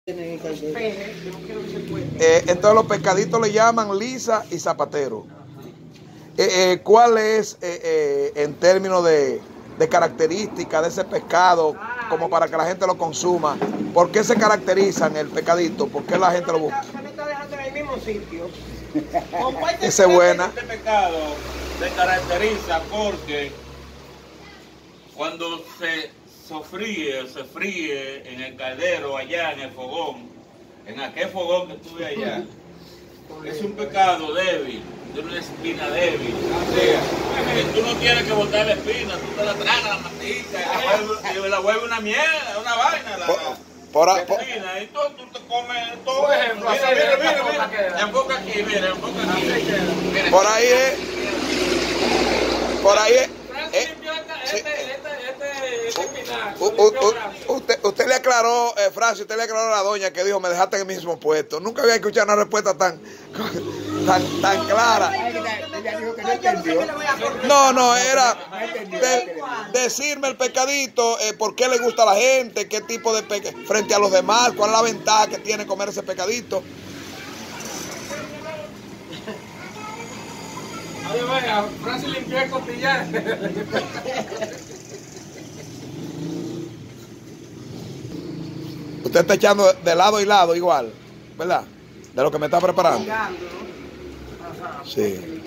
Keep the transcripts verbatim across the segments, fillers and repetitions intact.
Eh, entonces los pescaditos le llaman lisa y zapatero. Eh, eh, ¿Cuál es eh, eh, en términos de, de características de ese pescado como para que la gente lo consuma? ¿Por qué se caracterizan el pescadito? ¿Por qué la gente lo busca? Se me está dejando en el mismo sitio. Esa es buena. Este pescado se caracteriza porque cuando se sofríe o se fríe en el caldero allá en el fogón, en aquel fogón que tuve allá, es un pescado débil, de una espina débil. O sea, que tú no tienes que botar la espina, tú te la tragas, la masticas, y la vuelve una mierda, una vaina. La, por, por, la por, espina, y tú, tú te comes todo. Por ejemplo, mira, mira, mira, mira, mira, enfoca aquí, mira, enfoca aquí. Mira. Por ahí es. Por ahí es. Eh, sí. U, u, u, usted, usted le aclaró, eh, Francis, usted le aclaró a la doña que dijo, me dejaste en el mismo puesto. Nunca había escuchado una respuesta tan, tan, tan clara. No, no, era de, decirme el pescadito, eh, por qué le gusta a la gente, qué tipo de pescado, frente a los demás, cuál es la ventaja que tiene comer ese pescadito. Oye, vaya, Francis limpió el costillar. Usted está echando de lado y lado igual, ¿verdad? De lo que me está preparando. Sí.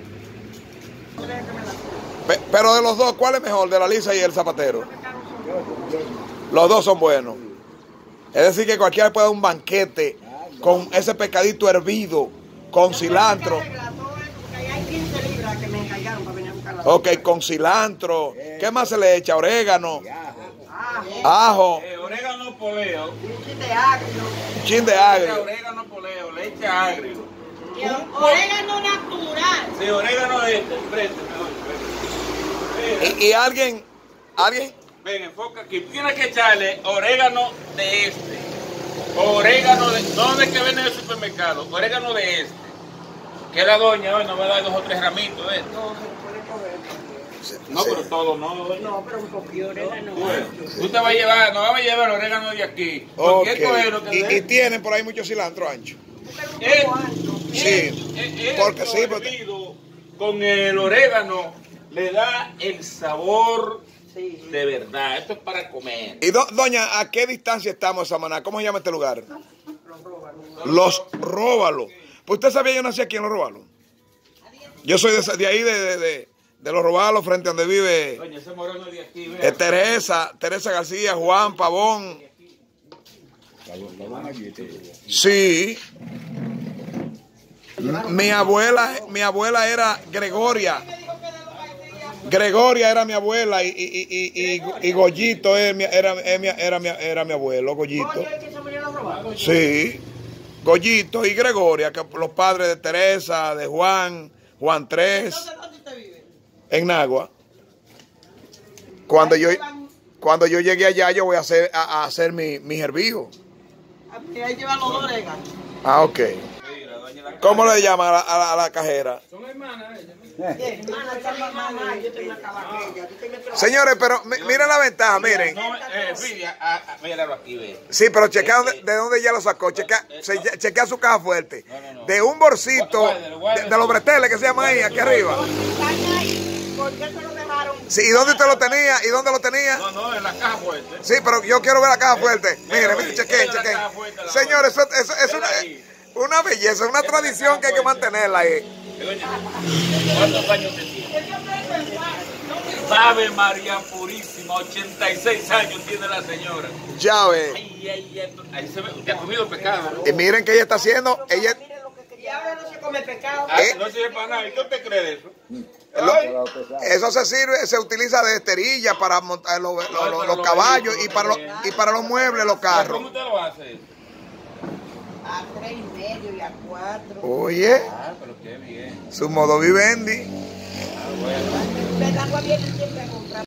Pero de los dos, ¿cuál es mejor? De la lisa y el zapatero. Los dos son buenos. Es decir, que cualquiera puede dar un banquete con ese pescadito hervido, con cilantro. Ok, con cilantro. ¿Qué más se le echa? Orégano. Ajo. Eh, orégano poleo. Un chin de agrio. Un chin de agrio. Orégano poleo, le echa agrio. Orégano natural. Sí, orégano de este, frente, mejor. Y, y alguien, alguien. Ven, enfoca aquí. Tienes que echarle orégano de este. Orégano de. ¿Dónde que vende en el supermercado? Orégano de este. Que la doña hoy nos va a dar dos o tres ramitos de esto. No, se puede comer. No, pero todo no. No, pero un poquito de orégano. Bueno, tú te vas a llevar, nos vamos a llevar el orégano de aquí. Okay. Que Y, y tienen por ahí mucho cilantro ancho. Es, Sí, es, es, porque esto sí, porque... hervido con el orégano le da el sabor Sí. de verdad. Esto es para comer. Y do, doña, ¿a qué distancia estamos de Samaná? ¿Cómo se llama este lugar? Los róbalos. Los Róbalos. Pues usted sabía, yo nací aquí en Los Róbalos. Yo soy de, de ahí, de, de, de, de Los Róbalos, frente a donde vive Doña, ese moreno de aquí, mira. eh, Teresa, Teresa García, Juan Pavón. Sí. Mi abuela, mi abuela era Gregoria. Gregoria era mi abuela y, y, y, y, y Goyito era, mi- era, era, era, mi, era mi abuelo, Goyito. Oye, que se murieron robados. Sí, Goyito y Gregoria, que los padres de Teresa, de Juan, Juan tres, ¿Dónde usted vive? en Nagua. Cuando yo, cuando yo llegué allá, yo voy a hacer, a, a hacer mi, mis hervijos. Ahí llevan los dos oréganos. Ah, ok. ¿Cómo le llaman a la, a la, a la cajera? Son hermanas ellas. Hermana, esa es mi mamá, yo tengo una cabaquilla. Tú tienes que- Señores, pero mi- miren la ventaja, miren. No, eh, mira, ah, ah, míralo aquí, ve. Sí, pero chequea dónde- de dónde ella lo sacó. Chequea, se- chequea su caja fuerte. No, no, no. De un bolsito, Guárdalo, guárdalo. de, de los breteles que se llaman ahí, aquí arriba. Están ahí. ¿Por qué se lo dejaron? Sí, ¿y dónde usted lo tenía? ¿Y dónde lo tenía? No, no, en la caja fuerte. Sí, pero yo quiero ver la caja fuerte. Miren, Mira, miren, ahí, chequen, mira la chequen. caja fuerte, la Señores, eso, eso- es Mira una, ahí. una belleza, una tradición que hay que mantenerla ahí. Doña, ¿cuántos años te tiene? Ave María Purísima, ochenta y seis años tiene la señora. Ya ve. Ay, ay, ay, ahí se ve, usted ha comido pescado, ¿no? Y miren que ella está haciendo, ella, Miren lo que quería. Y ahora no se come pescado. Ah, eh. no sirve para nada. ¿Y qué usted cree de eso? lo- eso se sirve, se utiliza de esterilla para montar los, los- los- los caballos y para los, y para los muebles, los carros. ¿Cómo usted lo hace? A tres y medio y a cuatro. Oye, Ah, pero qué bien. su modo vivendi. Ah, bueno. El agua viene siempre a comprar.